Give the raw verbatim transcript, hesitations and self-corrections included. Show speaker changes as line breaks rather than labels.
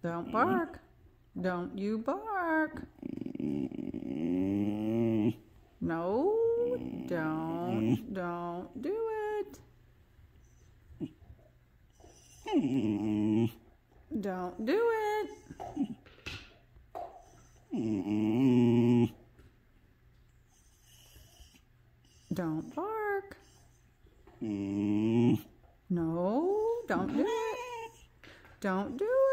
Don't bark. Don't you bark. No, don't, don't do it. Don't do it. Don't bark. No, don't do it. Don't do